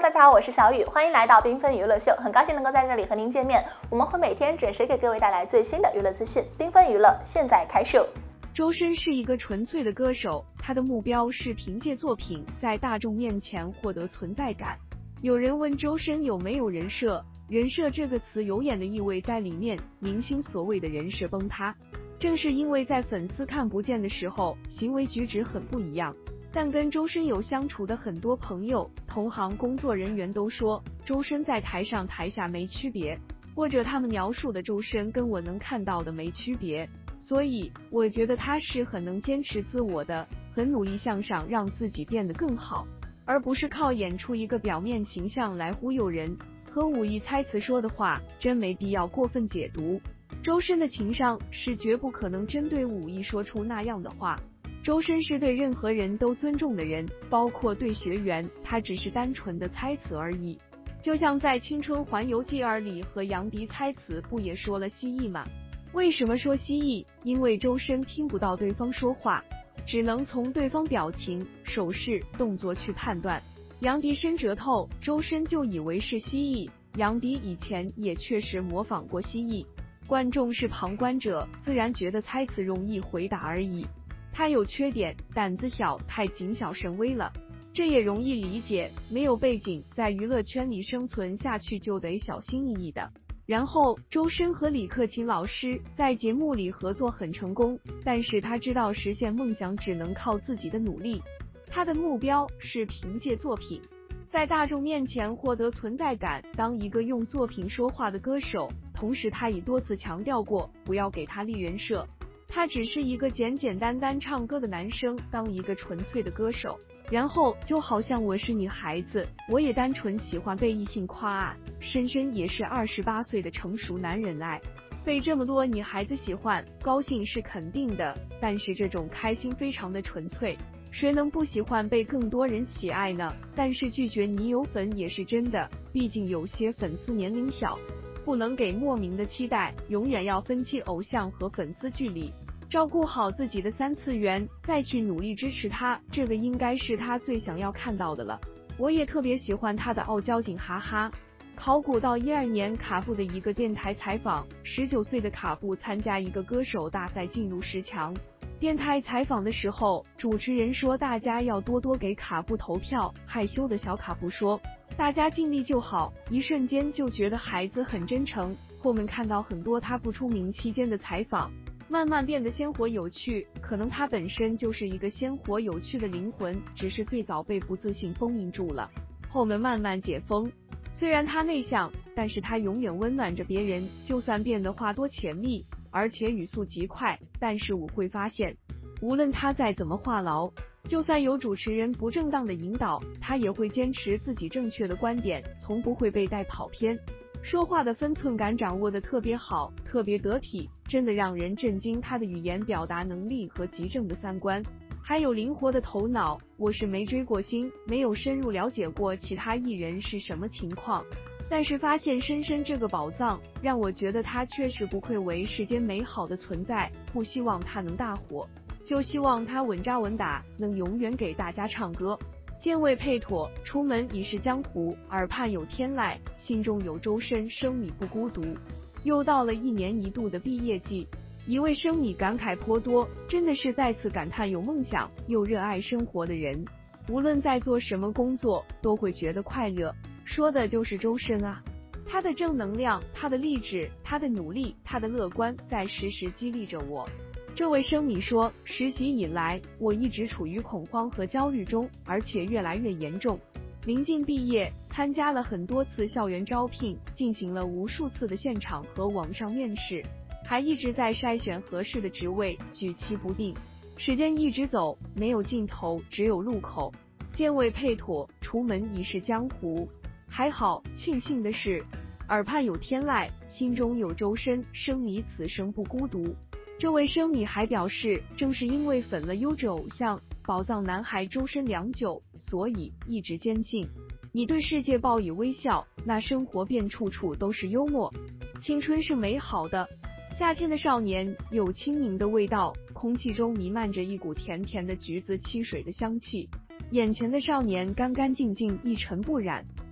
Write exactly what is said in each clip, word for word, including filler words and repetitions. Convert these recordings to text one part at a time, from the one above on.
大家好，我是小雨，欢迎来到缤纷娱乐秀，很高兴能够在这里和您见面。我们会每天准时给各位带来最新的娱乐资讯。缤纷娱乐现在开售。 周深是一个纯粹的歌手，他的目标是凭借作品在大众面前获得存在感。有人问周深有没有人设，人设这个词有演的意味在里面，明星所谓的人设崩塌，正是因为在粉丝看不见的时候，行为举止很不一样。但跟周深有相处的很多朋友、同行工作人员都说，周深在台上台下没区别，或者他们描述的周深跟我能看到的没区别。所以我觉得他是很能坚持自我的，很努力向上，让自己变得更好，而不是靠演出一个表面形象来忽悠人。和武艺猜词说的话，真没必要过分解读。周深的情商是绝不可能针对武艺说出那样的话。周深是对任何人都尊重的人，包括对学员，他只是单纯的猜词而已。就像在《青春环游记二》里和杨迪猜词，不也说了蜥蜴吗？为什么说蜥蜴？因为周深听不到对方说话，只能从对方表情、手势、动作去判断。杨迪伸舌头，周深就以为是蜥蜴。杨迪以前也确实模仿过蜥蜴。观众是旁观者，自然觉得猜词容易回答而已。他有缺点，胆子小，太谨小慎微了，这也容易理解，没有背景，在娱乐圈里生存下去就得小心翼翼的。然后周深和李克勤老师在节目里合作很成功，但是他知道实现梦想只能靠自己的努力，他的目标是凭借作品在大众面前获得存在感，当一个用作品说话的歌手。同时他已多次强调过，不要给他立人设，他只是一个简简单单唱歌的男生，当一个纯粹的歌手。然后就好像我是女孩子，我也单纯喜欢被异性夸啊。深深也是二十八岁的成熟男人，爱被这么多女孩子喜欢，高兴是肯定的，但是这种开心非常的纯粹，谁能不喜欢被更多人喜爱呢？但是拒绝女友粉也是真的，毕竟有些粉丝年龄小，不能给莫名的期待，永远要分清偶像和粉丝距离，照顾好自己的三次元，再去努力支持他，这个应该是他最想要看到的了。我也特别喜欢他的傲娇劲，哈哈。考古到一二年卡布的一个电台采访，十九岁的卡布参加一个歌手大赛进入十强。电台采访的时候，主持人说大家要多多给卡布投票，害羞的小卡布说大家尽力就好，一瞬间就觉得孩子很真诚。后面看到很多他不出名期间的采访，慢慢变得鲜活有趣，可能他本身就是一个鲜活有趣的灵魂，只是最早被不自信封印住了，后面慢慢解封。虽然他内向，但是他永远温暖着别人，就算变得话多潜力，而且语速极快，但是我会发现，无论他再怎么话痨，就算有主持人不正当的引导，他也会坚持自己正确的观点，从不会被带跑偏。说话的分寸感掌握的特别好，特别得体，真的让人震惊。他的语言表达能力和极正的三观，还有灵活的头脑。我是没追过星，没有深入了解过其他艺人是什么情况，但是发现深深这个宝藏，让我觉得他确实不愧为世间美好的存在。不希望他能大火，就希望他稳扎稳打，能永远给大家唱歌。见未配妥，出门已是江湖，耳畔有天籁，心中有周深，生米不孤独。又到了一年一度的毕业季，一位生米感慨颇多，真的是再次感叹有梦想又热爱生活的人，无论在做什么工作都会觉得快乐。说的就是周深啊，他的正能量，他的励志，他的努力，他的乐观，在时时激励着我。这位生米说，实习以来，我一直处于恐慌和焦虑中，而且越来越严重。临近毕业，参加了很多次校园招聘，进行了无数次的现场和网上面试，还一直在筛选合适的职位，举棋不定。时间一直走，没有尽头，只有路口。见未配妥，出门已是江湖。还好，庆幸的是，耳畔有天籁，心中有周深，生米此生不孤独。这位生米还表示，正是因为粉了优质偶像宝藏男孩周深良久，所以一直坚信，你对世界报以微笑，那生活便处处都是幽默。青春是美好的，夏天的少年有轻盈的味道，空气中弥漫着一股甜甜的橘子汽水的香气，眼前的少年干干净净，一尘不染，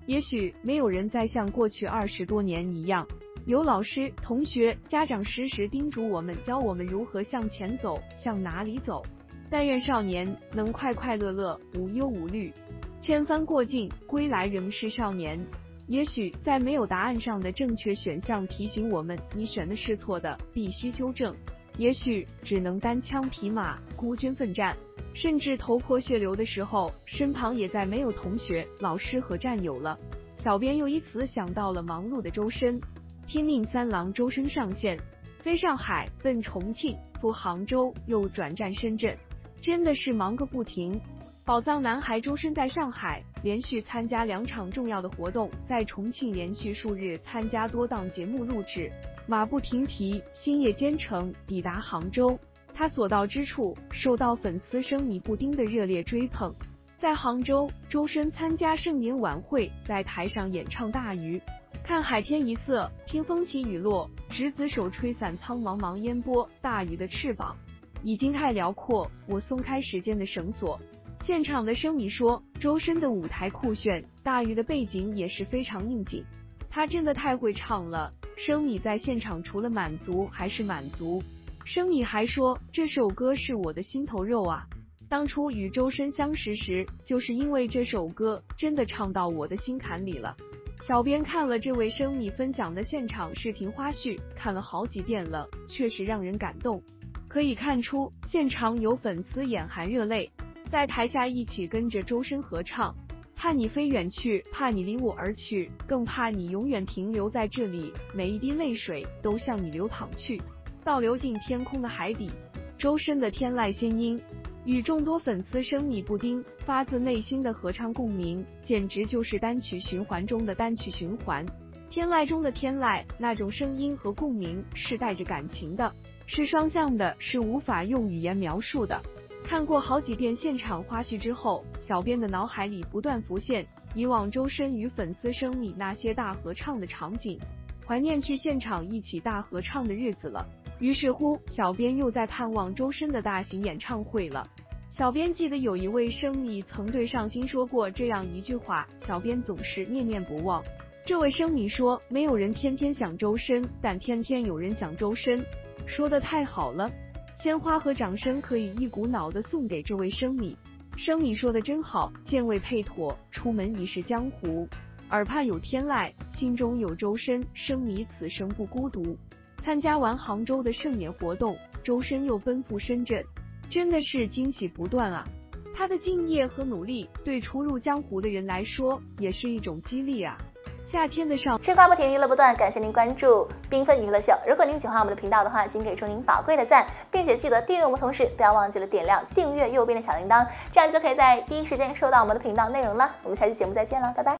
也许没有人再像过去二十多年一样，有老师、同学、家长时时叮嘱我们，教我们如何向前走，向哪里走。但愿少年能快快乐乐，无忧无虑。千帆过尽，归来仍是少年。也许在没有答案上的正确选项提醒我们，你选的是错的，必须纠正。也许只能单枪匹马，孤军奋战，甚至头破血流的时候，身旁也再没有同学、老师和战友了。小编又以此想到了忙碌的周深。拼命三郎周深上线，飞上海，奔重庆，赴杭州，又转战深圳，真的是忙个不停。宝藏男孩周深在上海连续参加两场重要的活动，在重庆连续数日参加多档节目录制，马不停蹄，星夜兼程抵达杭州。他所到之处，受到粉丝生米布丁的热烈追捧。在杭州，周深参加盛年晚会，在台上演唱《大鱼》。看海天一色，听风起雨落，执子手吹散苍茫茫烟波。大鱼的翅膀已经太辽阔，我松开时间的绳索。现场的生米说，周深的舞台酷炫，大鱼的背景也是非常应景。他真的太会唱了，生米在现场除了满足还是满足。生米还说，这首歌是我的心头肉啊。当初与周深相识时，就是因为这首歌真的唱到我的心坎里了。小编看了这位生米分享的现场视频花絮，看了好几遍了，确实让人感动。可以看出，现场有粉丝眼含热泪，在台下一起跟着周深合唱。怕你飞远去，怕你离我而去，更怕你永远停留在这里，每一滴泪水都向你流淌去，倒流进天空的海底。周深的天籁仙音与众多粉丝生米布丁发自内心的合唱共鸣，简直就是单曲循环中的单曲循环。天籁中的天籁，那种声音和共鸣是带着感情的，是双向的，是无法用语言描述的。看过好几遍现场花絮之后，小编的脑海里不断浮现以往周深与粉丝生米那些大合唱的场景，怀念去现场一起大合唱的日子了。于是乎，小编又在盼望周深的大型演唱会了。小编记得有一位生米曾对上新说过这样一句话，小编总是念念不忘。这位生米说，没有人天天想周深，但天天有人想周深。说得太好了，鲜花和掌声可以一股脑的送给这位生米。生米说的真好，见未配妥，出门已是江湖。耳畔有天籁，心中有周深，生米此生不孤独。参加完杭州的盛典活动，周深又奔赴深圳，真的是惊喜不断啊！他的敬业和努力，对初入江湖的人来说，也是一种激励啊！夏天的少吃瓜不停，娱乐不断，感谢您关注缤纷娱乐秀。如果您喜欢我们的频道的话，请给出您宝贵的赞，并且记得订阅我们，同时不要忘记了点亮订阅右边的小铃铛，这样就可以在第一时间收到我们的频道内容了。我们下期节目再见了，拜拜。